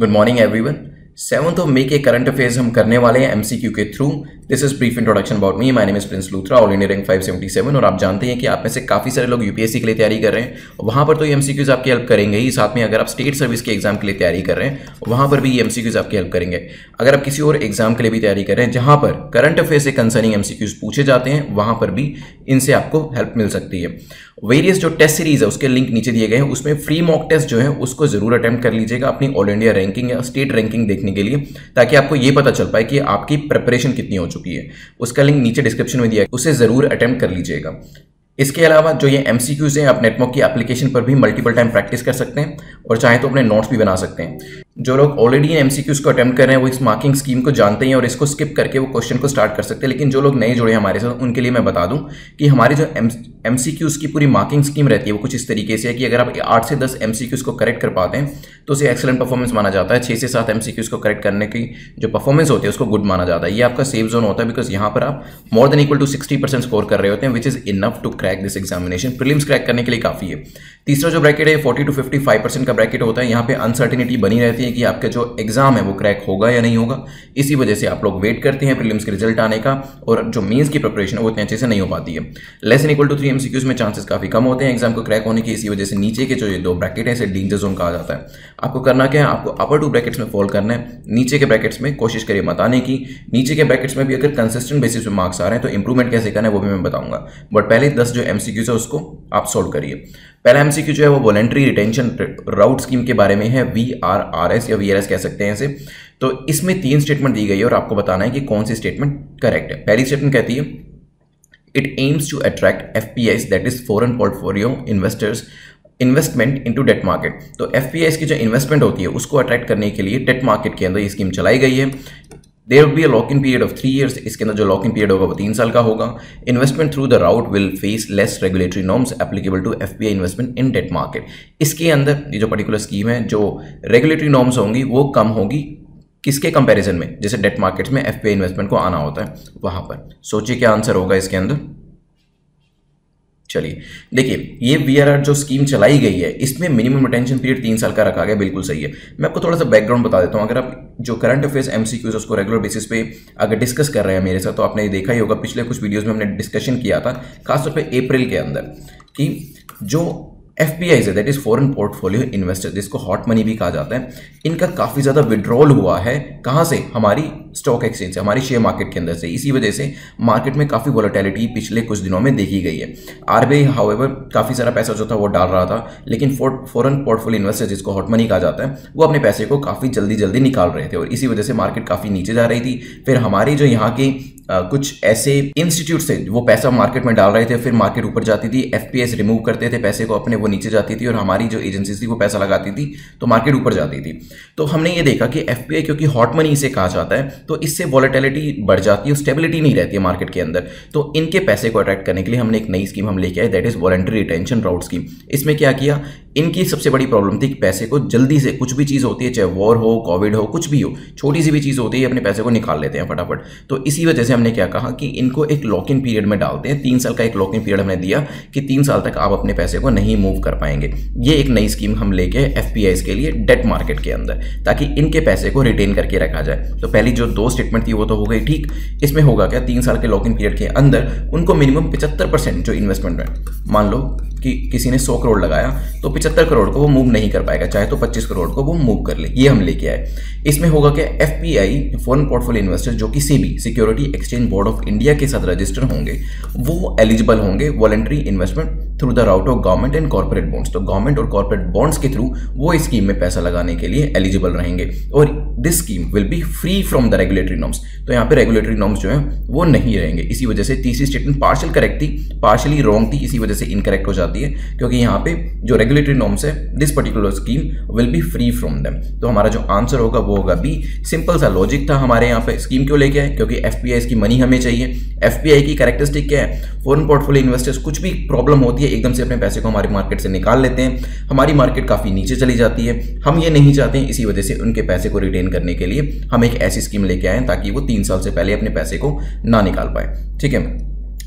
Good morning everyone. 7th of मई के current affairs हम करने वाले हैं एमसीक्यू के थ्रू। This is brief introduction about me. My name is Prince Luthra, all India rank 577। और आप जानते हैं कि आप में से काफ़ी सारे लोग यूपीएससी के लिए तैयारी कर रहे हैं, वहाँ पर तो ये एमसीक्यूज आपकी हेल्प करेंगे ही। साथ में अगर आप स्टेट सर्विस के एग्जाम के लिए तैयारी कर रहे हैं, वहाँ पर भी ये एमसीक्यूज आपकी हेल्प करेंगे। अगर आप किसी और एग्जाम के लिए भी तैयारी कर रहे हैं जहाँ पर करंट अफेयर से कंसर्निंग एमसीक्यूज पूछे जाते हैं, वहाँ पर भी इनसे आपको हेल्प मिल सकती है। वेरियस जो टेस्ट सीरीज है उसके लिंक नीचे दिए गए हैं, उसमें फ्री मॉक टेस्ट जो है उसको जरूर अटेम्प्ट कर लीजिएगा अपनी ऑल इंडिया रैंकिंग या स्टेट रैंकिंग देखने के लिए, ताकि आपको ये पता चल पाए कि आपकी प्रिपरेशन कितनी हो चुकी है। उसका लिंक नीचे डिस्क्रिप्शन में दिया है, उसे जरूर अटेम्प्ट कर लीजिएगा। इसके अलावा जो ये एमसीक्यूज हैं, आप नेटमॉक की एप्लीकेशन पर भी मल्टीपल टाइम प्रैक्टिस कर सकते हैं और चाहे तो अपने नोट्स भी बना सकते हैं। जो लोग ऑलरेडी एमसीक्यूज को अटेम्प्ट कर रहे हैं वो इस मार्किंग स्कीम को जानते हैं और इसको स्किप करके वो क्वेश्चन को स्टार्ट कर सकते हैं। लेकिन जो लोग नए जुड़े हैं हमारे साथ, उनके लिए मैं बता दूं कि हमारी जो एमसीक्यूज की पूरी मार्किंग स्कीम रहती है वो कुछ इस तरीके से है कि अगर आप 8 से 10 एमसीक्यूज को करेक्ट कर पाते हैं तो उसे एक्सेलेंट परफॉर्मेंस माना जाता है। 6 से 7 एमसीक्यूज को करेक्ट करने की जो परफॉर्मेंस होती है उसको गुड माना जाता है। ये आपका सेफ जोन होता है, बिकॉज यहाँ पर आप more than equal to 60% score कर रहे होते हैं, which is enough to crack this examination. Prelims crack करने के लिए काफी है। तीसरा जो ब्रैकेट है 40 to 55% का ब्रैकेट होता है। यहाँ पे अनसर्टिनिटी बनी रहती है कि आपका जो एग्जाम है वो क्रैक होगा या नहीं होगा। इसी वजह से आप लोग वेट करते हैं प्रीलिम्स के रिजल्ट आने का, और जो मेंस की प्रिपरेशन है वो इतने अच्छे से नहीं हो पाती है। Less than equal to 3 MCQs में चांसेस काफी कम होते हैं एग्जाम को क्रैक होने की। इसी वजह से नीचे के जो ये दो ब्रैकेट है इसे डेंजर जोन कहा जाता है। आपको करना क्या है, आपको अपर 2 ब्रैकेट्स में फॉल करना है, नीचे के ब्रैकेट्स में कोशिश करिए मत आने की। नीचे के ब्रैकेट्स में भी अगर कंसिस्टेंट बेसिस पे मार्क्स आ रहे हैं तो इंप्रूवमेंट कैसे करना है वो भी मैं बताऊंगा। बट पहले 10 जो एमसीक्यूज है उसको आप सोल्व करिए। पहला एमसीक्यू जो है वो वॉलंटरी रिटेंशन राउट स्कीम के बारे में है, VRRS या VRS कह सकते हैं इसे। तो इसमें 3 स्टेटमेंट दी गई है और आपको बताना है कि कौन सी स्टेटमेंट करेक्ट है। पहली स्टेटमेंट कहती है it aims to attract FPIs that is foreign portfolio investors investment into debt market. तो FPIs की जो इन्वेस्टमेंट होती है उसको अट्रैक्ट करने के लिए डेट मार्केट के अंदर ये स्कीम चलाई गई है। There will be a lock in period of 3 years। इसके अंदर जो लॉक इन पीरियड होगा वो 3 साल का होगा। Investment through the route will face less regulatory norms applicable to FPI investment in debt market. इसके अंदर ये जो पर्टिकुलर स्कीम है, जो रेगुलेटरी नॉर्म्स होंगी वो कम होगी किसके कंपैरिजन में, जैसे डेट मार्केट्स में FPI इन्वेस्टमेंट को आना होता है वहां पर। सोचिए क्या आंसर होगा इसके अंदर। चलिए देखिए, ये VRR जो स्कीम चलाई गई है इसमें मिनिमम रिटेंशन पीरियड 3 साल का रखा गया, बिल्कुल सही है। मैं आपको थोड़ा सा बैकग्राउंड बता देता हूँ। अगर आप जो करंट अफेयर्स एमसीक्यूज उसको रेगुलर बेसिस पे अगर डिस्कस कर रहे हैं मेरे साथ, तो आपने देखा ही होगा पिछले कुछ वीडियोस में हमने डिस्कशन किया था, खासतौर पे अप्रैल के अंदर, कि जो FPIs है that is foreign portfolio investor, जिसको हॉट मनी भी कहा जाता है, इनका काफी ज्यादा विड्रॉल हुआ है। कहां से? हमारी स्टॉक एक्सचेंज से, हमारी शेयर मार्केट के अंदर से। इसी वजह से मार्केट में काफी वोलेटिलिटी पिछले कुछ दिनों में देखी गई है। RBI हाउएवर काफी सारा पैसा जो था वो डाल रहा था, लेकिन फॉरेन पोर्टफोलियो इन्वेस्टर जिसको हॉट मनी कहा जाता है वो अपने पैसे को काफी जल्दी निकाल रहे थे, और इसी वजह से मार्केट काफी नीचे जा रही थी। फिर हमारी जो यहाँ की कुछ ऐसे इंस्टीट्यूट से वो पैसा मार्केट में डाल रहे थे, फिर मार्केट ऊपर जाती थी, FPIs रिमूव करते थे पैसे को अपने, वो नीचे जाती थी, और हमारी जो एजेंसी थी वो पैसा लगाती थी तो मार्केट ऊपर जाती थी। तो हमने ये देखा कि FPI क्योंकि हॉट मनी इसे कहा जाता है तो इससे वॉलेटिलिटी बढ़ जाती है, स्टेबिलिटी नहीं रहती है मार्केट के अंदर। तो इनके पैसे को अट्रैक्ट करने के लिए हमने एक नई स्कीम हम लेके आए, that is voluntary retention route scheme. इसमें क्या किया, इनकी सबसे बड़ी प्रॉब्लम थी कि पैसे को जल्दी से, कुछ भी चीज़ होती है, चाहे वॉर हो, कोविड हो, कुछ भी हो, छोटी सी भी चीज़ होती है, अपने पैसे को निकाल लेते हैं फटाफट। तो इसी वजह से हमने क्या कहा कि इनको एक लॉक इन पीरियड में डालते हैं। 3 साल का एक लॉक इन पीरियड हमने दिया कि 3 साल तक आप अपने पैसे को नहीं मूव कर पाएंगे। ये एक नई स्कीम हम लेके FPIs के लिए डेट मार्केट के अंदर, ताकि इनके पैसे को रिटेन करके रखा जाए। तो पहली जो 2 स्टेटमेंट थी वो तो हो गई ठीक। इसमें होगा क्या, 3 साल के लॉक इन पीरियड के अंदर उनको मिनिमम 75% जो इन्वेस्टमेंट है, मान लो कि किसी ने 100 करोड़ लगाया तो 75 करोड़ को वो मूव नहीं कर पाएगा, चाहे तो 25 करोड़ को वो मूव कर ले। ये हम लेके आए। इसमें होगा कि FPI फॉरेन पोर्टफोलियो इन्वेस्टर जो कि SEBI security exchange board of India के साथ रजिस्टर होंगे वो एलिजिबल होंगे voluntary investment through the route of government and corporate bonds. तो गवर्नमेंट और कॉर्पोरेट बॉन्ड्स के थ्रू वो इस स्कीम में पैसा लगाने के लिए एलिजिबल रहेंगे, और this scheme will be free from the regulatory norms. तो यहाँ पे रेगुलेटरी नॉर्म्स जो है वो नहीं रहेंगे। इसी वजह से तीसरी स्टेटमेंट पार्शियल करेक्ट थी, पार्शियली रॉन्ग थी, इसी वजह से इनकरेक्ट हो जाती है, क्योंकि यहाँ पे जो रेगुलेटरी नॉर्म्स है this particular scheme will be free from them. तो हमारा जो आंसर होगा वो होगा बी। सिंपल सा लॉजिक था हमारे यहाँ पे। स्कीम क्यों लेके आए, क्योंकि FPIs की मनी हमें चाहिए। FPI की कैरेक्टरिस्टिक क्या है, फॉरेन पोर्टफोलियो इन्वेस्टर्स कुछ भी प्रॉब्लम होती है एकदम से अपने पैसे को हमारी मार्केट से निकाल लेते हैं, हमारी मार्केट काफी नीचे चली जाती है। हम ये नहीं चाहते हैं, इसी वजह से उनके पैसे को रिटेन करने के लिए हम एक ऐसी स्कीम लेके आए ताकि वो 3 साल से पहले अपने पैसे को ना निकाल पाए। ठीक है,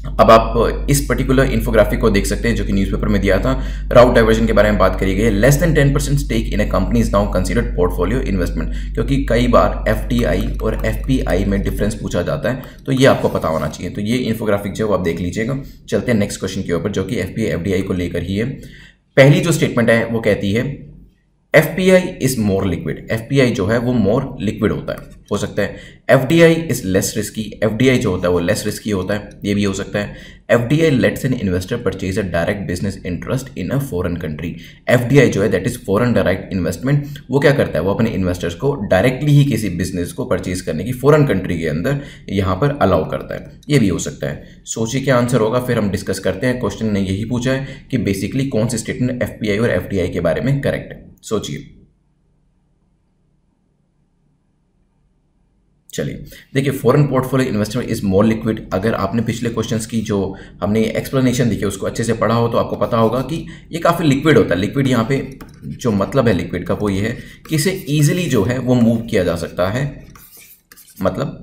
अब आप इस पर्टिकुलर इन्फोग्राफिक को देख सकते हैं जो कि न्यूज़पेपर में दिया था। राउट डाइवर्जन के बारे में बात करी गई है। Less than 10% stake in a company is now considered portfolio investment, क्योंकि कई बार एफटीआई और एफपीआई में डिफरेंस पूछा जाता है, तो ये आपको पता होना चाहिए। तो ये इन्फोग्राफिक जो आप देख लीजिएगा। चलते हैं नेक्स्ट क्वेश्चन के ऊपर जो कि एफपीआई एफडीआई को लेकर ही है। पहली जो स्टेटमेंट है वो कहती है FPI is more liquid. FPI जो है वो मोर लिक्विड होता है, हो सकता है। FDI is less risky. FDI जो होता है वो लेस रिस्की होता है, ये भी हो सकता है। FDI lets an investor purchase a direct business interest in a foreign country. FDI जो है that is foreign direct investment, वो क्या करता है, वो अपने इन्वेस्टर्स को डायरेक्टली ही किसी बिजनेस को परचेज करने की फॉरेन कंट्री के अंदर यहाँ पर अलाउ करता है, ये भी हो सकता है। सोचिए क्या आंसर होगा, फिर हम डिस्कस करते हैं। क्वेश्चन ने यही पूछा है कि बेसिकली कौन सी स्टेटमेंट एफपीआई और एफडीआई के बारे में करेक्ट है, सोचिए। चलिए देखिए, foreign portfolio investment is more liquid. अगर आपने पिछले क्वेश्चंस की जो हमने एक्सप्लेनेशन देखी उसको अच्छे से पढ़ा हो तो आपको पता होगा कि ये काफ़ी लिक्विड होता है। लिक्विड यहाँ पे जो मतलब है लिक्विड का वो ये है कि इसे ईजिली जो है वो मूव किया जा सकता है, मतलब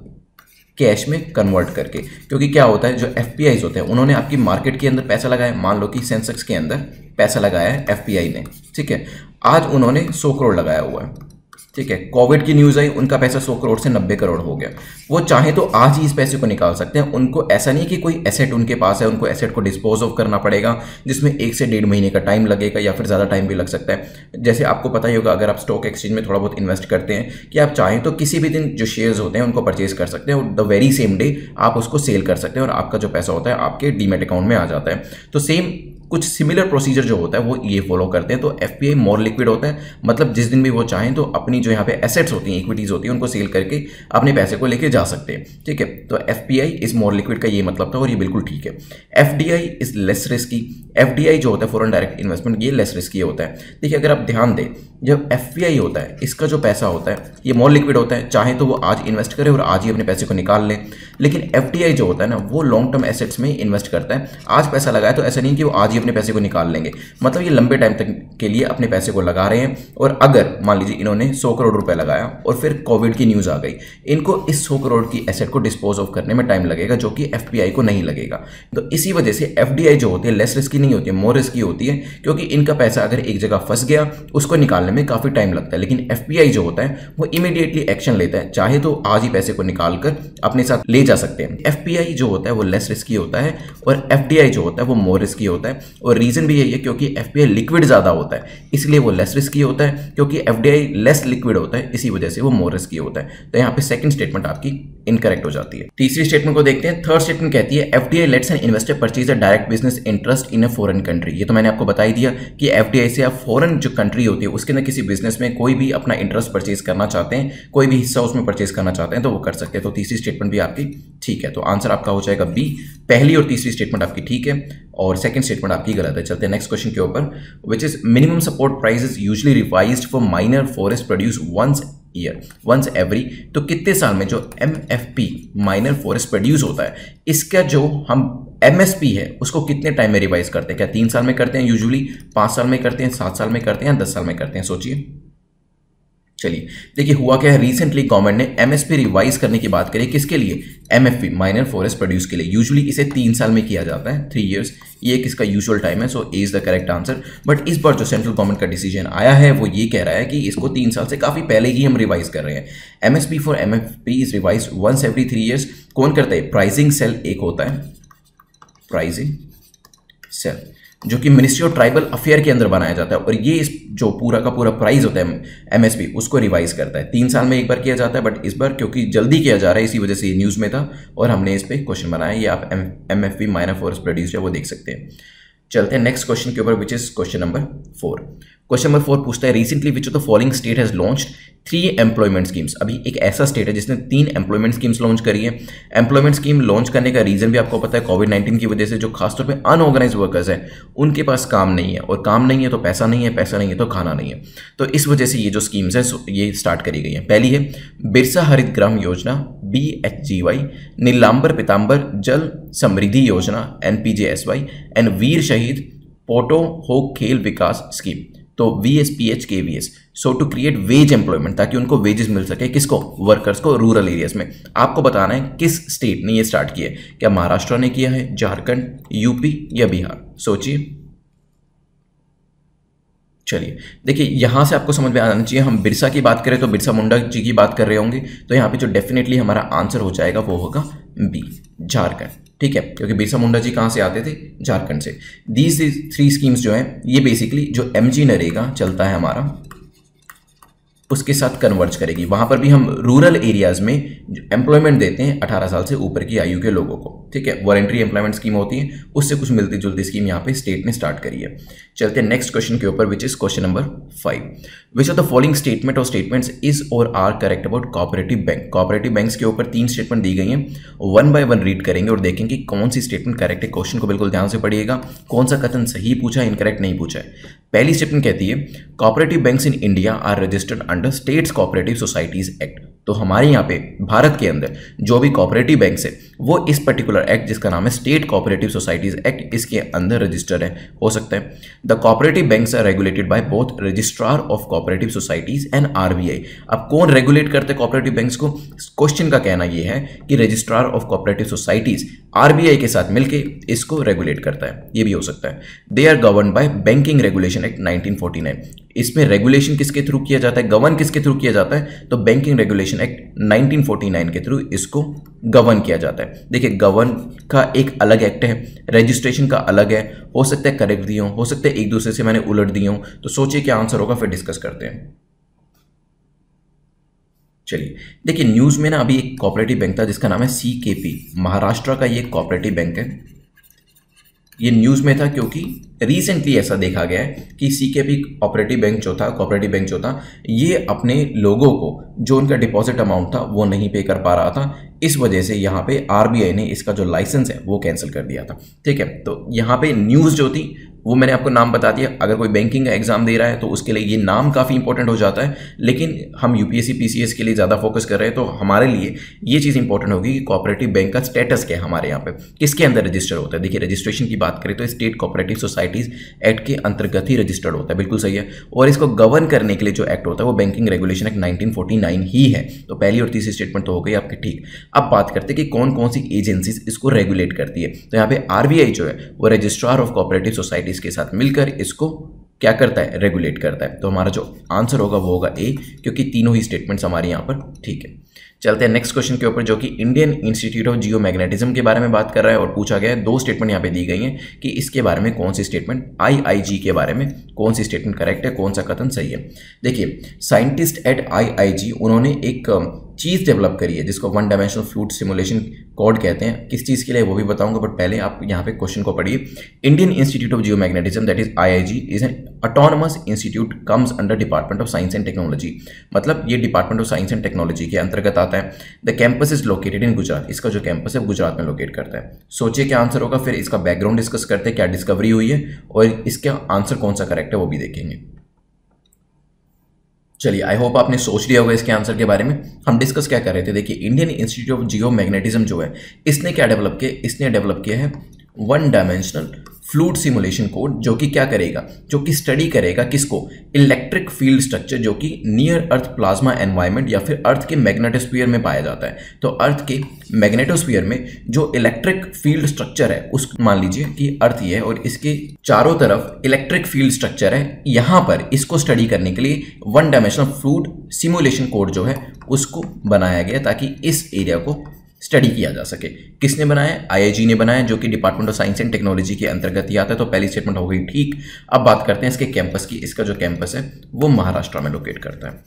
कैश में कन्वर्ट करके। क्योंकि क्या होता है, जो एफपीआईज होते हैं उन्होंने आपकी मार्केट के अंदर पैसा लगाया। मान लो कि सेंसेक्स के अंदर पैसा लगाया है एफपीआई ने, ठीक है, आज उन्होंने 100 करोड़ लगाया हुआ है, ठीक है। कोविड की न्यूज़ आई, उनका पैसा 100 करोड़ से 90 करोड़ हो गया। वो चाहे तो आज ही इस पैसे को निकाल सकते हैं। उनको ऐसा नहीं कि कोई एसेट उनके पास है, उनको एसेट को डिस्पोज ऑफ करना पड़ेगा जिसमें 1 से 1.5 महीने का टाइम लगेगा या फिर ज़्यादा टाइम भी लग सकता है। जैसे आपको पता ही होगा, अगर आप स्टॉक एक्सचेंज में थोड़ा बहुत इन्वेस्ट करते हैं कि आप चाहें तो किसी भी दिन जो शेयर्स होते हैं उनको परचेज कर सकते हैं और द वेरी सेम डे आप उसको सेल कर सकते हैं और आपका जो पैसा होता है आपके डीमेट अकाउंट में आ जाता है। तो सेम कुछ सिमिलर प्रोसीजर जो होता है वो ये फॉलो करते हैं। तो एफपीआई मोर लिक्विड होता है, मतलब जिस दिन भी वो चाहें तो अपनी जो यहाँ पे एसेट्स होती हैं, इक्विटीज होती है, उनको सेल करके अपने पैसे को लेके जा सकते हैं, ठीक है। तो एफपीआई इज मोर लिक्विड का ये मतलब था और ये बिल्कुल ठीक है। FDI is less risky. FDI जो होता है फॉरेन डायरेक्ट इन्वेस्टमेंट, ये लेस रिस्की होता है। देखिए अगर आप ध्यान दें, जब एफपीआई होता है इसका जो पैसा होता है ये मोर लिक्विड होता है, चाहे तो वो आज इन्वेस्ट करे और आज ही अपने पैसे को निकाल ले। लेकिन एफडीआई जो होता है ना, वो लॉन्ग टर्म एसेट्स में इन्वेस्ट करता है। आज पैसा लगाया तो ऐसा नहीं कि वो आज ही अपने पैसे को निकाल लेंगे, मतलब ये लंबे टाइम तक के लिए अपने पैसे को लगा रहे हैं। और अगर मान लीजिए इन्होंने 100 करोड़ रुपए लगाया और फिर कोविड की न्यूज़ आ गई, इनको इस 100 करोड़ की एसेट को डिस्पोज ऑफ करने में टाइम लगेगा जो कि एफपीआई को नहीं लगेगा। तो इसी वजह से एफडीआई जो होती है लेस रिस्की नहीं होती है, मोर रिस्की होती है, क्योंकि इनका पैसा अगर एक जगह फंस गया उसको निकालने में काफ़ी टाइम लगता है। लेकिन एफपीआई जो होता है वो इमीडिएटली एक्शन लेता है, चाहे तो आज ही पैसे को निकाल कर अपने साथ ले जा सकते हैं। एफपीआई जो होता है वो लेस रिस्की होता है और एफडीआई जो होता है वो मोर रिस्की होता है। और रीजन भी यही है क्योंकि एफपीआई लिक्विड ज़्यादा होता है, इसलिए वो लेस रिस्की होता है। क्योंकि एफडीआई लेस लिक्विड होता है, इसी वजह से वो मोर रिस्की होता है। तो यहाँ पे सेकंड स्टेटमेंट आपकी इनकरेक्ट हो जाती है। तीसरी स्टेटमेंट को देखते हैं। थर्ड स्टेटमेंट कहती है FDI lets an investor purchase a direct business interest in a foreign country. ये तो मैंने आपको बता ही दिया कि एफडीआई से आप फॉरेन जो कंट्री होती है उसके अंदर किसी बिजनेस में कोई भी अपना इंटरेस्ट परचेज करना चाहते हैं, कोई भी हिस्सा उसमें परचेज करना चाहते हैं तो वो कर सकते हैं। तो तीसरी स्टेटमेंट भी आपकी ठीक है, तो आंसर आपका हो जाएगा बी। पहली और तीसरी स्टेटमेंट आपकी ठीक है और सेकंड स्टेटमेंट आपकी गलत है। चलते हैं नेक्स्ट क्वेश्चन के ऊपर, which is minimum support price is usually revised for minor forest produce once every. तो कितने साल में जो एमएफपी माइनर फॉरेस्ट प्रोड्यूस होता है, इसका जो हम एमएसपी है उसको कितने टाइम में रिवाइज करते हैं? क्या 3 साल में करते हैं यूजुअली, 5 साल में करते हैं, 7 साल में करते हैं, 10 साल में करते हैं? सोचिए। चलिए देखिए हुआ क्या है, रिसेंटली गवर्नमेंट ने एमएसपी रिवाइज करने की बात करी। किसके लिए? एमएफपी माइनर फॉरेस्ट प्रोड्यूस के लिए। यूजुअली इसे 3 साल में किया जाता है, 3 इयर्स, ये किसका यूजुअल टाइम है। So A is the correct answer. But इस बार जो सेंट्रल गवर्नमेंट का डिसीजन आया है वो ये कह रहा है कि इसको 3 साल से काफी पहले ही हम रिवाइज कर रहे हैं। MSP for MFP is revise once every 3 years. कौन करता है? प्राइसिंग सेल एक होता है, प्राइसिंग सेल, जो कि मिनिस्ट्री ऑफ ट्राइबल अफेयर के अंदर बनाया जाता है और ये इस जो पूरा का पूरा प्राइस होता है एमएसपी उसको रिवाइज करता है। 3 साल में एक बार किया जाता है, बट इस बार क्योंकि जल्दी किया जा रहा है इसी वजह से ये न्यूज़ में था और हमने इस पर क्वेश्चन बनाया। ये आप एमएफपी माइनर फॉरेस्ट प्रोड्यूस है वो देख सकते हैं। चलते हैं नेक्स्ट क्वेश्चन के ऊपर, which is question number 4। Question number 4 पूछता है recently which of the following state has launched 3 employment schemes. अभी एक ऐसा स्टेट है जिसने 3 एम्प्लॉयमेंट स्कीम्स लॉन्च करी है। एम्प्लॉयमेंट स्कीम लॉन्च करने का रीजन भी आपको पता है, कोविड-19 की वजह से जो खासतौर पे अनऑर्गेनाइज वर्कर्स हैं उनके पास काम नहीं है, और काम नहीं है तो पैसा नहीं है, पैसा नहीं है तो खाना नहीं है। तो इस वजह से ये जो स्कीम्स हैं ये स्टार्ट करी गई हैं। पहली है बिरसा हरित ग्राम योजना BHGY, नीलांबर पीतांबर जल समृद्धि योजना NPJSY एंड वीर शहीद पोटो हो खेल विकास स्कीम। तो VSPHKVS, so to create wage employment, ताकि उनको वेजेस मिल सके, किसको, वर्कर्स को रूरल एरियाज में। आपको बताना है किस स्टेट ने ये स्टार्ट किया है, क्या महाराष्ट्र ने किया है, झारखंड, यूपी या बिहार, सोचिए। चलिए देखिए, यहां से आपको समझ में आना चाहिए, हम बिरसा की बात करें तो बिरसा मुंडा जी की बात कर रहे होंगे, तो यहाँ पे जो डेफिनेटली हमारा आंसर हो जाएगा वो होगा बी, झारखंड, ठीक है, क्योंकि बिरसा मुंडा जी कहाँ से आते थे, झारखंड से। दीज 3 स्कीम्स जो हैं ये बेसिकली जो MG नरेगा चलता है हमारा उसके साथ कन्वर्ज करेगी। वहां पर भी हम रूरल एरियाज में एम्प्लॉयमेंट देते हैं 18 साल से ऊपर की आयु के लोगों को, ठीक है, वॉलंटरी एम्प्लॉयमेंट स्कीम होती है, उससे कुछ मिलती जुलती स्कीम यहाँ पे स्टेट ने स्टार्ट करी है। चलते हैं नेक्स्ट क्वेश्चन के ऊपर, which is question number 5। Which of the following statement और स्टेटमेंट्स इज और are correct about cooperative bank. Cooperative banks के ऊपर 3 स्टेटमेंट दी गई हैं, 1 बाय 1 रीड करेंगे और देखेंगे कि कौन सी स्टेटमेंट करेक्ट है। क्वेश्चन को बिल्कुल ध्यान से पढ़िएगा, कौन सा कथन सही पूछा, इनकरेक्ट नहीं पूछा है। पहली स्टेटमेंट कहती है cooperative banks in India are registered under states cooperative societies act. तो हमारे यहाँ पे भारत के अंदर जो भी कोऑपरेटिव बैंक्स है वो इस पर्टिकुलर एक्ट जिसका नाम है स्टेट कोऑपरेटिव सोसाइटीज एक्ट, इसके अंदर रजिस्टर्ड है, हो सकता है। The cooperative banks are regulated by both registrar of cooperative societies and RBI। अब कौन रेगुलेट करते हैं कोऑपरेटिव बैंक्स को? क्वेश्चन का कहना यह है कि registrar of cooperative societies RBI के साथ मिलकर इसको रेगुलेट करता है, ये भी हो सकता है। They are govern by banking regulation act 1949। इसमें रेगुलेशन किसके थ्रू किया जाता है, गवर्न किसके थ्रू किया जाता है? तो बैंकिंग रेगुलेशन एक्ट 1949 के थ्रू इसको गवर्न किया जाता है। देखिए, गवर्न का एक अलग एक्ट है, रजिस्ट्रेशन का अलग है, हो सकता है करेक्ट दिए हो सकता है एक दूसरे से मैंने उलट दिए हो, तो सोचिए क्या आंसर होगा, फिर डिस्कस करते हैं। चलिए देखिए, न्यूज में ना अभी एक कोऑपरेटिव बैंक था जिसका नाम है CKP, महाराष्ट्र का ये कोऑपरेटिव बैंक है। ये न्यूज़ में था क्योंकि रिसेंटली ऐसा देखा गया है कि CKP कोऑपरेटिव बैंक जो था ये अपने लोगों को जो उनका डिपॉजिट अमाउंट था वो नहीं पे कर पा रहा था। इस वजह से यहाँ पे RBI ने इसका जो लाइसेंस है वो कैंसिल कर दिया था, ठीक है। तो यहाँ पे न्यूज़ जो थी वो मैंने आपको नाम बता दिया। अगर कोई बैंकिंग का एग्जाम दे रहा है तो उसके लिए ये नाम काफ़ी इंपॉर्टेंट हो जाता है, लेकिन हम UPSC PCS के लिए ज़्यादा फोकस कर रहे हैं तो हमारे लिए ये चीज़ इंपॉर्टेंट होगी कि कोऑपरेटिव बैंक का स्टेटस क्या है, हमारे यहाँ पे किसके अंदर रजिस्टर होता है। देखिए, रजिस्ट्रेशन की बात करें तो स्टेट कोऑपरेटिव सोसाइटीज एक्ट के अंतर्गत ही रजिस्टर्ड होता है, बिल्कुल सही है। और इसको गवर्न करने के लिए जो एक्ट होता है वो बैंकिंग रेगुलेशन एक्ट 1949 ही है। तो पहली और तीसरी स्टेटमेंट तो हो गई आपकी ठीक। अब बात करते हैं कि कौन कौन सी एजेंसीज इसको रेगुलेट करती है। तो यहाँ पे RBI जो है वो रजिस्ट्रार ऑफ कोऑपरेटिव सोसाइटीज के साथ मिलकर इसको क्या करता है, रेगुलेट करता है। तो हमारा जो आंसर होगा वो होगा A, क्योंकि तीनों ही स्टेटमेंट्स हमारे यहाँ पर ठीक है। चलते हैं नेक्स्ट क्वेश्चन के ऊपर, जो कि इंडियन इंस्टीट्यूट ऑफ जियोमैग्नेटिज्म के बारे में बात कर रहा है और पूछा गया है। 2 स्टेटमेंट यहाँ पे दी गई हैं कि इसके बारे में कौन सी स्टेटमेंट, IIG के बारे में कौन सी स्टेटमेंट करेक्ट है, कौन सा कथन सही है। देखिए, साइंटिस्ट एट IIG उन्होंने एक चीज़ डेवलप करी है जिसको 1 डायमेंशनल फ्लूइड सिमुलेशन कोड कहते हैं। किस चीज़ के लिए वो भी बताऊंगा, बट पहले आप यहाँ पे क्वेश्चन को पढ़िए। Indian institute of geomagnetism that is IIG is an autonomous institute comes under department of science and technology. मतलब ये department of science and technology के अंतर्गत आता है। The campus is located in Gujarat. इसका जो कैंपस है गुजरात में लोकेट करता है। सोचिए क्या आंसर होगा, फिर इसका बैकग्राउंड डिस्कस करते हैं, क्या डिस्कवरी हुई है और इसका आंसर कौन सा करेक्ट है वो भी देखेंगे। चलिए, आई होप आपने सोच लिया होगा इसके आंसर के बारे में। हम डिस्कस क्या कर रहे थे, देखिए इंडियन इंस्टीट्यूट ऑफ जियोमैग्नेटिज्म जो है इसने क्या डेवलप किया, इसने डेवलप किया है 1 डायमेंशनल फ्लूइड सिमुलेशन कोड, जो कि क्या करेगा, जो कि स्टडी करेगा किसको, इलेक्ट्रिक फील्ड स्ट्रक्चर जो कि नियर अर्थ प्लाज्मा एनवायरनमेंट या फिर अर्थ के मैग्नेटोस्फीयर में पाया जाता है। तो अर्थ के मैग्नेटोस्फीयर में जो इलेक्ट्रिक फील्ड स्ट्रक्चर है उस मान लीजिए कि अर्थ ये है और इसके चारों तरफ इलेक्ट्रिक फील्ड स्ट्रक्चर है, यहाँ पर इसको स्टडी करने के लिए 1 डायमेंशनल फ्लूइड सिमुलेशन कोड जो है उसको बनाया गया ताकि इस एरिया को स्टडी किया जा सके। किसने बनाया? IIG ने बनाया, जो कि department of science and technology के अंतर्गत ही आता है। तो पहली स्टेटमेंट हो गई ठीक। अब बात करते हैं इसके कैंपस की। इसका जो कैंपस है वो महाराष्ट्र में लोकेट करता है।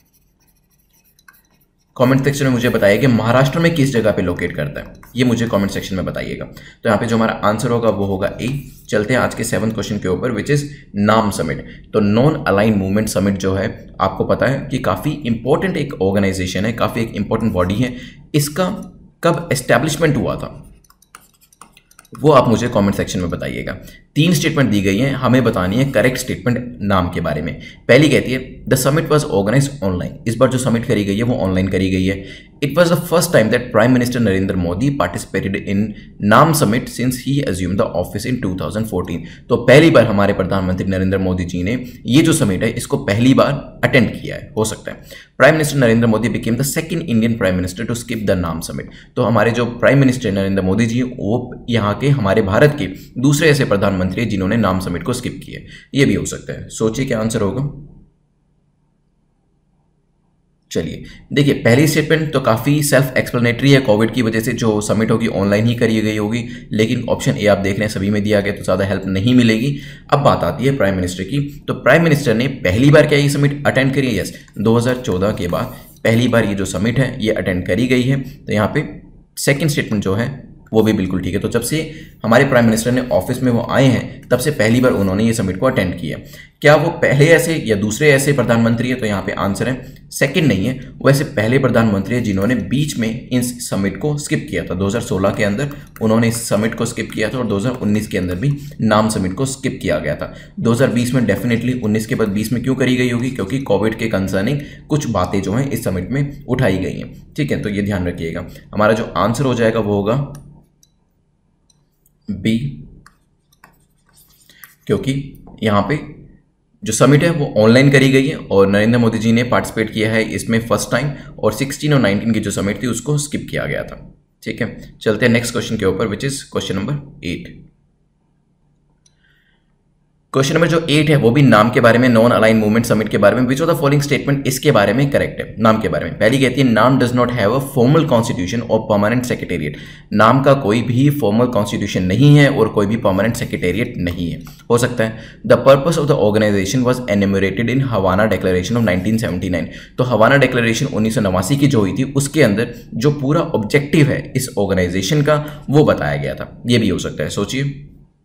कमेंट सेक्शन में मुझे बताइए कि महाराष्ट्र में किस जगह पे लोकेट करता है, ये मुझे कमेंट सेक्शन में बताइएगा। तो यहाँ पे जो हमारा आंसर होगा वो होगा A। चलते हैं आज के 7th क्वेश्चन के ऊपर, विच इज नाम समिट। तो नॉन अलाइन मूवमेंट समिट जो है आपको पता है कि काफ़ी इंपॉर्टेंट एक ऑर्गेनाइजेशन है, काफ़ी एक इंपॉर्टेंट बॉडी है। इसका कब एस्टैब्लिशमेंट हुआ था वो आप मुझे कमेंट सेक्शन में बताइएगा। तीन स्टेटमेंट दी गई हैं, हमें बतानी है करेक्ट स्टेटमेंट नाम के बारे में। पहली कहती है the summit was organised online, इस बार जो समिट करी गई है वो ऑनलाइन करी गई है। It was the first time that prime minister Narendra Modi participated in NAM summit since he assumed the office in 2014। तो पहली बार हमारे प्रधानमंत्री नरेंद्र मोदी जी ने ये जो समिट है इसको पहली बार अटेंड किया है, हो सकता है। Prime minister Narendra Modi became the second Indian prime minister to skip the NAM summit. तो हमारे जो प्राइम मिनिस्टर नरेंद्र मोदी जी वो यहाँ के हमारे भारत के दूसरे ऐसे प्रधानमंत्री हैं जिन्होंने नाम समिट को स्किप किया। ये भी हो सकता है, सोचिए क्या आंसर होगा। चलिए देखिए, पहली स्टेटमेंट तो काफ़ी सेल्फ एक्सप्लेनेटरी है, कोविड की वजह से जो समिट होगी ऑनलाइन ही करी गई होगी, लेकिन ऑप्शन ए आप देख रहे हैं सभी में दिया गया, तो ज़्यादा हेल्प नहीं मिलेगी। अब बात आती है प्राइम मिनिस्टर की, तो प्राइम मिनिस्टर ने पहली बार क्या ये समिट अटेंड करी है? यस, 2014 के बाद पहली बार ये जो समिट है ये अटेंड करी गई है। तो यहाँ पे सेकेंड स्टेटमेंट जो है वो भी बिल्कुल ठीक है। तो जब से हमारे प्राइम मिनिस्टर ने ऑफिस में वो आए हैं तब से पहली बार उन्होंने ये समिट को अटेंड किया। क्या वो पहले ऐसे या दूसरे ऐसे प्रधानमंत्री है? तो यहाँ पे आंसर है सेकंड नहीं है, वो ऐसे पहले प्रधानमंत्री है जिन्होंने बीच में इस समिट को स्किप किया था। 2016 के अंदर उन्होंने इस समिट को स्किप किया था और 2019 के अंदर भी नाम समिट को स्किप किया गया था। 2020 में डेफिनेटली, 19 के बाद 20 में क्यों करी गई होगी? क्योंकि कोविड के कंसर्निंग कुछ बातें जो हैं इस समिट में उठाई गई हैं। ठीक है, तो ये ध्यान रखिएगा। हमारा जो आंसर हो जाएगा वो होगा बी, क्योंकि यहाँ पे जो समिट है वो ऑनलाइन करी गई है और नरेंद्र मोदी जी ने पार्टिसिपेट किया है इसमें फर्स्ट टाइम, और 16 और 19 की जो समिट थी उसको स्किप किया गया था। ठीक है, चलते हैं नेक्स्ट क्वेश्चन के ऊपर, which is question number 8। Question number जो 8 है वो भी नाम के बारे में, नॉन अलाइन मूवमेंट समिट के बारे में। Which of the following statement इसके बारे में करेक्ट है? नाम के बारे में पहली कहती है NAM does not have a formal constitution और परमानेंट सेक्रेटेरिएट। नाम का कोई भी फॉर्मल कॉन्स्टिट्यूशन नहीं है और कोई भी परमानेंट सेक्रेटेरिएट नहीं है। हो सकता है the purpose of the organisation was enumerated in Havana declaration of 1979। तो हवाना डिक्लेरेशन 1989 की जो हुई थी उसके अंदर जो पूरा ऑब्जेक्टिव है इस ऑर्गेनाइजेशन का वो बताया गया था। ये भी हो सकता है, सोचिए।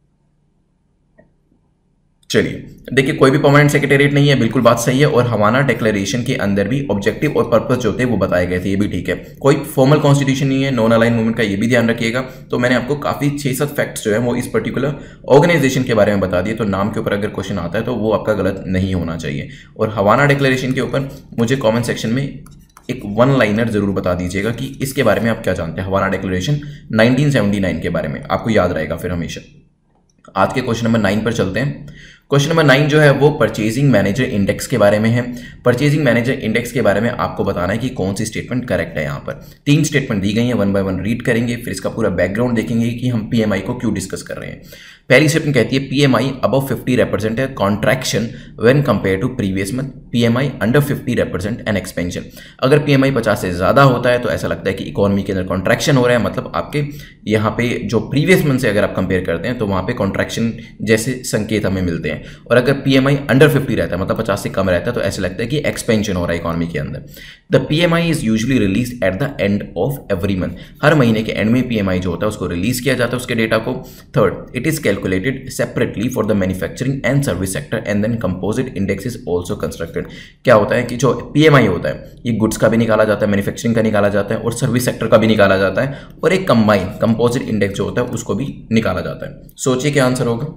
चलिए देखिए, कोई भी परमानेंट सेक्रेटेरिएट नहीं है, बिल्कुल बात सही है। और हवाना डिक्लेरेशन के अंदर भी ऑब्जेक्टिव और पर्पस जो थे वो बताए गए थे, ये भी ठीक है। कोई फॉर्मल कॉन्स्टिट्यूशन नहीं है, नॉन अलाइन मूवमेंट का, ये भी ध्यान रखिएगा। तो मैंने आपको काफ़ी 6-7 फैक्ट्स जो है वो इस पर्टिकुलर ऑर्गेनाइजेशन के बारे में बता दिए। तो नाम के ऊपर अगर क्वेश्चन आता है तो वो आपका गलत नहीं होना चाहिए। और हवाना डिक्लेरेशन के ऊपर मुझे कॉमेंट सेक्शन में एक वन लाइनर जरूर बता दीजिएगा कि इसके बारे में आप क्या जानते हैं, हवाना डिक्लेरेशन 1979 के बारे में, आपको याद रहेगा फिर हमेशा। आज के क्वेश्चन नंबर 9 पर चलते हैं। क्वेश्चन नंबर 9 जो है वो परचेजिंग मैनेजर इंडेक्स के बारे में है। परचेजिंग मैनेजर इंडेक्स के बारे में आपको बताना है कि कौन सी स्टेटमेंट करेक्ट है। यहाँ पर 3 स्टेटमेंट दी गई हैं, 1 बाय 1 रीड करेंगे, फिर इसका पूरा बैकग्राउंड देखेंगे कि हम पीएमआई को क्यों डिस्कस कर रहे हैं। पहली स्टेटमेंट कहती है पीएमआई अबव 50 रिप्रेजेंट है contraction when compare to previous month, PMI under 50 represent an expansion. अगर पीएमआई 50 से ज़्यादा होता है तो ऐसा लगता है कि इकोनॉमी के अंदर कॉन्ट्रैक्शन हो रहा है, मतलब आपके यहाँ पे जो प्रीवियस मंथ से अगर आप कंपेयर करते हैं तो वहाँ पे कॉन्ट्रैक्शन जैसे संकेत हमें मिलते हैं। और अगर पीएमआई अंडर 50 रहता है, मतलब 50 से कम रहता है, तो ऐसा लगता है कि एक्सपेंशन हो रहा है इकोनॉमी के अंदर। The PMI is usually release at the end of every month, हर महीने के एंड में पीएमआई जो होता है उसको रिलीज किया जाता है उसके डेटा को। Third, it is calculated separately for the manufacturing and service sector and then composite index is also constructed. क्या होता है कि जो पीएमआई होता है ये गुड्स का भी निकाला जाता है, मैन्युफैक्चरिंग का निकाला जाता है और सर्विस सेक्टर का भी निकाला जाता है, और एक कंबाइन कंपोजिट इंडेक्स जो होता है उसको भी निकाला जाता है। सोचिए क्या आंसर होगा।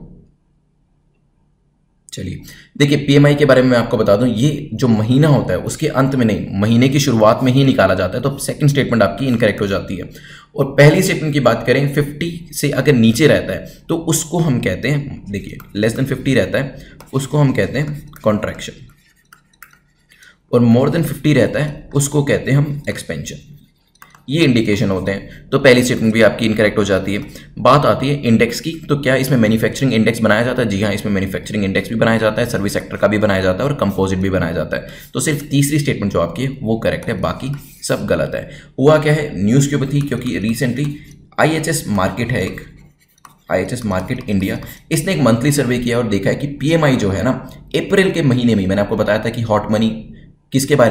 चलिए देखिए, पीएमआई के बारे में मैं आपको बता दूं, ये जो महीना होता है उसके अंत में नहीं, महीने की शुरुआत में ही निकाला जाता है। तो सेकंड स्टेटमेंट आपकी इनकरेक्ट हो जाती है। और पहली स्टेटमेंट की बात करें, 50 से अगर नीचे रहता है तो उसको हम कहते हैं, देखिए लेस देन 50 रहता है उसको हम कहते हैं कॉन्ट्रैक्शन, और मोर देन 50 रहता है उसको कहते हैं हम एक्सपेंशन। ये इंडिकेशन होते हैं। तो पहली स्टेटमेंट भी आपकी इनकरेक्ट हो जाती है। बात आती है इंडेक्स की, तो क्या इसमें मैन्युफैक्चरिंग इंडेक्स बनाया जाता है? जी हाँ, इसमें मैन्युफैक्चरिंग इंडेक्स भी बनाया जाता है, सर्विस सेक्टर का भी बनाया जाता है और कंपोजिट भी बनाया जाता है। तो सिर्फ तीसरी स्टेटमेंट जो आपकी है वो करेक्ट है, बाकी सब गलत है। हुआ क्या है, न्यूज़ के ऊपर थी, क्योंकि रिसेंटली IHS मार्केट है, एक IHS मार्केट इंडिया, इसने एक मंथली सर्वे किया और देखा है कि पीएमआई जो है ना, अप्रैल के महीने में, मैंने आपको बताया था कि हॉट मनी किसके बारे में,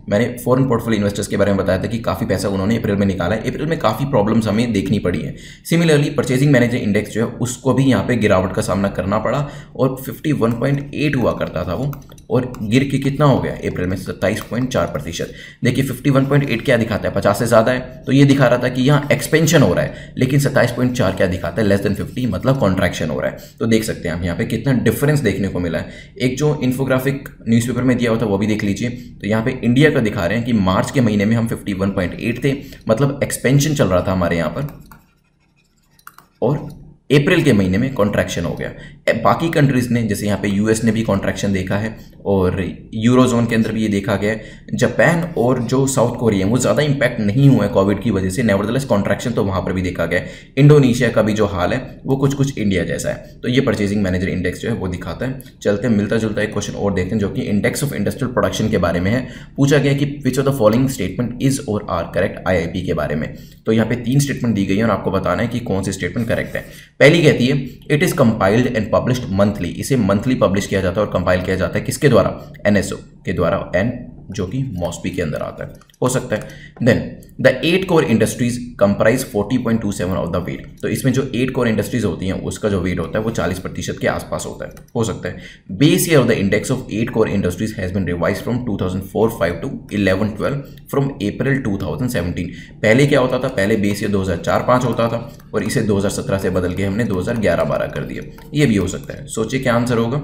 मैंने फॉरेन पोर्टफोलियो इन्वेस्टर्स के बारे में बताया था कि काफ़ी पैसा उन्होंने अप्रैल में निकाला है। अप्रैल में काफ़ी प्रॉब्लम्स हमें देखनी पड़ी है। सिमिलरली परचेजिंग मैनेजर इंडेक्स जो है उसको भी यहाँ पे गिरावट का सामना करना पड़ा और 51.8 हुआ करता था वो, और गिर के कितना हो गया अप्रैल में 27.4%। देखिए 51.8 क्या दिखाता है, 50 से ज़्यादा है, तो ये दिखा रहा था कि यहाँ एक्सपेंशन हो रहा है, लेकिन 27.4 क्या दिखाता है, लेस देन 50 मतलब कॉन्ट्रैक्शन हो रहा है। तो देख सकते हैं हम यहाँ पे कितना डिफरेंस देखने को मिला है। एक जो इन्फोग्राफिक न्यूज़पेपर में दिया हुआ था वो भी देख लीजिए। तो यहाँ पे इंडिया का दिखा रहे हैं कि मार्च के महीने में हम 51.8 थे, मतलब एक्सपेंशन चल रहा था हमारे यहाँ पर, और अप्रैल के महीने में कॉन्ट्रैक्शन हो गया। बाकी कंट्रीज़ ने, जैसे यहाँ पे यूएस ने भी कॉन्ट्रैक्शन देखा है और यूरोजोन के अंदर भी ये देखा गया है। जापान और जो साउथ कोरिया है वो ज़्यादा इंपैक्ट नहीं हुआ है कोविड की वजह से, नेवरदलेस कॉन्ट्रैक्शन तो वहाँ पर भी देखा गया है। इंडोनेशिया का भी जो हाल है वो कुछ इंडिया जैसा है। तो ये परचेजिंग मैनेजर इंडेक्स जो है वो दिखाता है। चलते मिलता जुलता एक क्वेश्चन और देखते हैं जो कि इंडेक्स ऑफ इंडस्ट्रियल प्रोडक्शन के बारे में है। पूछा गया कि which of the following statement is और आर करेक्ट आईआईपी के बारे में। तो यहाँ पे 3 स्टेटमेंट दी गई है और आपको बताना है कि कौन सी स्टेटमेंट करेक्ट है। पहली कहती है it is compiled and published monthly, इसे मंथली पब्लिश किया जाता है और कंपाइल किया जाता है किसके द्वारा, एनएसओ के द्वारा, एन जो कि मॉस्पी के अंदर आता है, हो सकता है। Then the 8 core industries comprise 40.27 of the weight. तो इसमें जो 8 कोर इंडस्ट्रीज होती हैं उसका जो वेट होता है वो 40% के आसपास होता है, हो सकता है। Base year of the index of 8 core industries has been revised from 2004-5 to 11-12 from April 2017। पहले क्या होता था, पहले बेस ईयर 2004-5 होता था और इसे 2017 से बदल के हमने 2011-12 कर दिया। ये भी हो सकता है। सोचिए क्या आंसर होगा।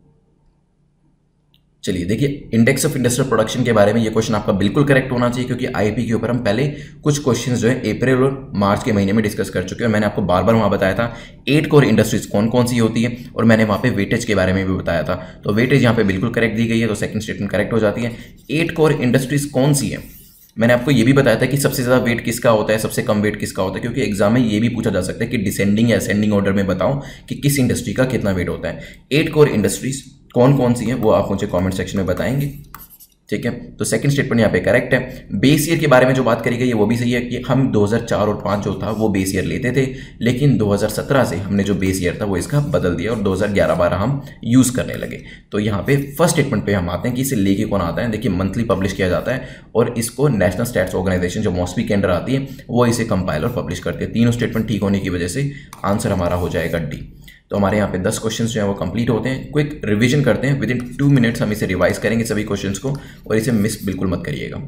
चलिए देखिए, इंडेक्स ऑफ इंडस्ट्रियल प्रोडक्शन के बारे में ये क्वेश्चन आपका बिल्कुल करेक्ट होना चाहिए, क्योंकि आईपी के ऊपर हम पहले कुछ क्वेश्चंस जो है अप्रैल और मार्च के महीने में डिस्कस कर चुके हैं। मैंने आपको बार बार वहाँ बताया था 8 कोर इंडस्ट्रीज कौन कौन सी होती है, और मैंने वहाँ पे वेटेज के बारे में भी बताया था। तो वेटेज यहाँ पे बिल्कुल करेक्ट दी गई है, तो सेकंड स्टेटमेंट करेक्ट हो जाती है। 8 कोर इंडस्ट्रीज कौन सी है, मैंने आपको ये भी बताया था कि सबसे ज़्यादा वेट किसका होता है, सबसे कम वेट किसका होता है, क्योंकि एग्जाम में ये भी पूछा जा सकता है कि डिसेंडिंग या असेंडिंग ऑर्डर में बताओ कि किस इंडस्ट्री का कितना वेट होता है। 8 कोर इंडस्ट्रीज कौन कौन सी हैं वो आप मुझे कमेंट सेक्शन में बताएंगे, ठीक है। तो सेकंड स्टेटमेंट यहाँ पे करेक्ट है। बेस ईयर के बारे में जो बात करी गई है वो भी सही है कि हम 2004 और 5 जो था वो बेस ईयर लेते थे, लेकिन 2017 से हमने जो बेस ईयर था वो इसका बदल दिया और 2011-12 हम यूज़ करने लगे। तो यहाँ पे फर्स्ट स्टेटमेंट पे हम आते हैं कि इसे लेके कौन आता है। देखिए मंथली पब्लिश किया जाता है और इसको नेशनल स्टैट्स ऑर्गेनाइजेशन जो मॉस्पी के अंडर आती है वो इसे कंपाइल और पब्लिश करती है। तीनों स्टेटमेंट ठीक होने की वजह से आंसर हमारा हो जाएगा डी। तो हमारे यहाँ पे 10 क्वेश्चंस जो है वो कंप्लीट होते हैं। क्विक रिवीजन करते हैं, विद इन 2 मिनट्स हम इसे रिवाइज करेंगे सभी क्वेश्चंस को, और इसे मिस बिल्कुल मत करिएगा।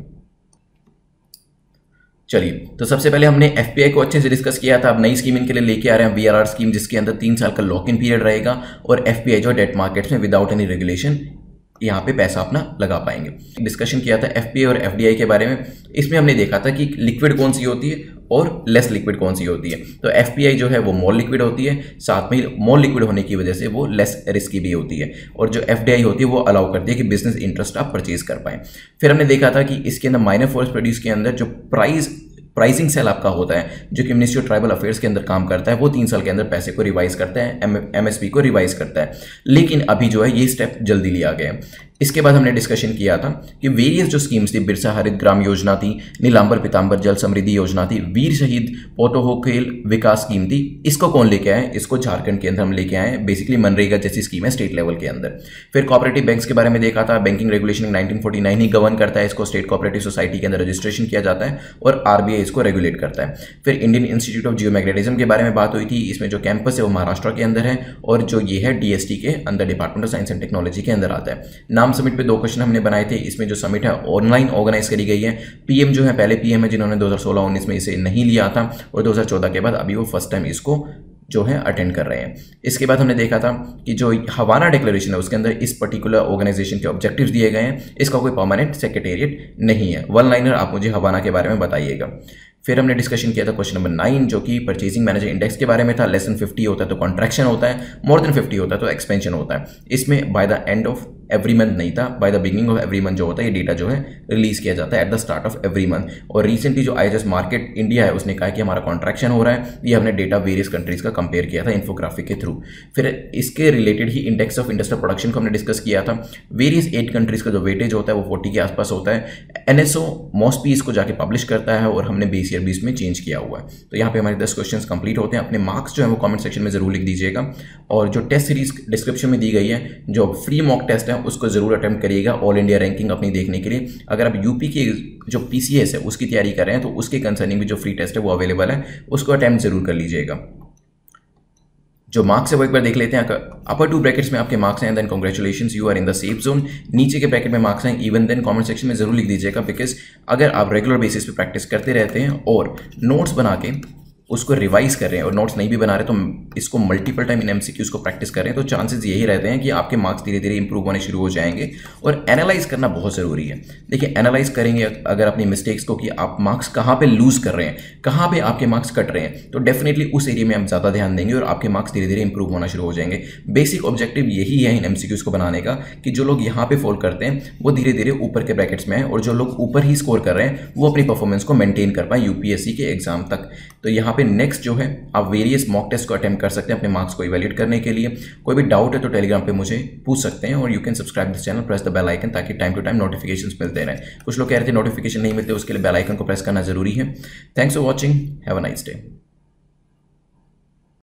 चलिए, तो सबसे पहले हमने एफपीआई को अच्छे से डिस्कस किया था। अब नई स्कीम इनके लिए लेके आ रहे हैं वीआरआर स्कीम, जिसके अंदर 3 साल का लॉक इन पीरियड रहेगा और एफपीआई जो डेट मार्केट्स में विदाउट एनी रेगुलेशन यहाँ पे पैसा अपना लगा पाएंगे। डिस्कशन किया था एफपीआई और एफडीआई के बारे में। इसमें हमने देखा था कि लिक्विड कौन सी होती है और लेस लिक्विड कौन सी होती है। तो एफपीआई जो है वो मोर लिक्विड होती है, साथ में मोर लिक्विड होने की वजह से वो लेस रिस्की भी होती है, और जो एफडीआई होती है वो अलाउ करती है कि बिजनेस इंटरेस्ट आप परचेज कर पाएं। फिर हमने देखा था कि इसके अंदर माइनर फॉरेस्ट प्रोड्यूस के अंदर जो प्राइसिंग सेल आपका होता है, जो कि मिनिस्ट्री ऑफ ट्राइबल अफेयर्स के अंदर काम करता है, वो 3 साल के अंदर पैसे को रिवाइज करता है, एमएसपी को रिवाइज करता है। लेकिन अभी जो है ये स्टेप जल्दी लिया गया है। इसके बाद हमने डिस्कशन किया था कि वेरियस जो स्कीम्स थी, बिरसा हरित ग्राम योजना थी, नीलांबर पीतांबर जल समृद्धि योजना थी, वीर शहीद पोटोहोखेल विकास स्कीम थी, इसको कौन लेके आए, इसको झारखंड के अंदर हम लेके आए। बेसिकली मनरेगा जैसी स्कीम है स्टेट लेवल के अंदर। फिर कोऑपरेटिव बैंक्स के बारे में देखा था। बैंकिंग रेगुलेशन 1949 ही गवर्न करता है इसको, स्टेट कोऑपरेटिव सोसाइटी के अंदर रजिस्ट्रेशन किया जाता है और आरबीआई इसको रेगुलेट करता है। फिर इंडियन इंस्टीट्यूट ऑफ जियोमैग्नेटिज्म के बारे में बात हुई थी। इसमें जो कैंपस है वो महाराष्ट्र के अंदर है और जो ये है डीएसटी के अंदर, department of science and technology के अंदर आता है। नाम समिट पे 2 क्वेश्चन हमने बनाए थे। इसमें जो समिट है ऑनलाइन ऑर्गेनाइज करी गई है। पीएम जो है पहले पीएम है जिन्होंने 2016-19 में इसे नहीं लिया था, और 2014 के बाद अभी वो फर्स्ट टाइम इसको जो है अटेंड कर रहे हैं। इसके बाद हमने देखा था कि जो हवाना डिक्लेरेशन है उसके अंदर इस पर्टिकुलर ऑर्गेनाइजेशन के ऑब्जेक्टिव्स दिए गए हैं। इसका कोई परमानेंट सेक्रेटेरिएट नहीं है। 1 लाइनर आप मुझे हवाना के बारे में बताइएगा। फिर हमने डिस्कशन किया था क्वेश्चन नंबर 9, जो कि परचेजिंग मैनेजर इंडेक्स के बारे में था। लेस देन 50 होता है तो कॉन्ट्रैक्शन होता है, मोर देन 50 होता है तो एक्सपेंशन होता है। इसमें by the end of every month नहीं था, by the beginning of every month जो होता है ये डेटा जो है रिलीज किया जाता है at the start of every month. और रिसेंटली जो आईएचएस मार्केट इंडिया है उसने कहा कि हमारा कॉन्ट्रैक्शन हो रहा है। ये हमने डेटा वेरियस कंट्रीज का कंपेयर किया था इन्फोग्राफिक के थ्रू। फिर इसके रिलेटेड ही इंडेक्स ऑफ इंडस्ट्रियल प्रोडक्शन को हमने डिस्कस किया था। वेरियस 8 कंट्रीज का जो वेटेज होता है वो 40 के आसपास होता है। एनएसओ मॉस्पी इसको जाके पब्लिश करता है और हमने बेस ईयर 20 में चेंज किया हुआ है। तो यहाँ पे हमारे 10 क्वेश्चंस कंप्लीट होते हैं। अपने मार्क्स जो है वो कमेंट सेक्शन में जरूर लिख दीजिएगा, और जो टेस्ट सीरीज डिस्क्रिप्शन में दी गई है, जो फ्री मॉक टेस्ट है उसको ज़रूर अटेम्प्ट करिएगा ऑल इंडिया रैंकिंग अपनी देखने के लिए। अगर आप यूपी की जो पीसीएस है उसकी तैयारी कर रहे हैं तो उसके कंसर्निंग भी जो फ्री टेस्ट है वो अवेलेबल है, उसको अटेम्प्ट जरूर कर लीजिएगा। जो मार्क्स है वो एक बार देख लेते हैं। अपर 2 ब्रैकेट्स में आपके मार्क्स हैं, then congratulations, you are in the safe zone. नीचे के ब्रैकेट में मार्क्स हैं इवन देन, कमेंट सेक्शन में जरूर लिख दीजिएगा, बिकॉज अगर आप रेगुलर बेसिस पे प्रैक्टिस करते रहते हैं और नोट्स बना के उसको रिवाइज कर रहे हैं और नोट्स नहीं भी बना रहे तो इसको मल्टीपल टाइम इन एमसीक्यूज को प्रैक्टिस कर रहे हैं, तो चांसेस यही रहते हैं कि आपके मार्क्स धीरे धीरे इंप्रूव होने शुरू हो जाएंगे। और एनालाइज करना बहुत ज़रूरी है। देखिए, एनालाइज करेंगे अगर अपनी मिस्टेक्स को कि आप मार्क्स कहाँ पे लूज कर रहे हैं, कहाँ पे आपके मार्क्स कट रहे हैं, तो डेफिनेटली उस एरिया में आप ज़्यादा ध्यान देंगे और आपके मार्क्स धीरे धीरे इंप्रूव होना शुरू हो जाएंगे। बेसिक ऑब्जेक्टिव यही है इन एमसीक्यूज को बनाने का कि जो लोग यहाँ पे फॉल करते हैं वो धीरे धीरे ऊपर के ब्रैकेट्स में आए और जो लोग ऊपर ही स्कोर कर रहे हैं वो अपनी परफॉर्मेंस को मेंटेन कर पाए यूपीएससी के एग्जाम तक। तो यहाँ पे नेक्स्ट जो है आप वेरियस मॉक टेस्ट को अटेम्प्ट कर सकते हैं अपने मार्क्स को इवैल्यूएट करने के लिए। कोई भी डाउट है तो टेलीग्राम पे मुझे पूछ सकते हैं और you can subscribe this channel, press the bell icon, ताकि टाइम टू टाइम नोटिफिकेशंस मिलते रहें। कुछ लोग कह रहे थे नोटिफिकेशन नहीं मिलते, उसके लिए बेल आइकन को प्रेस करना जरूरी है। Thanks for watching, have a nice day.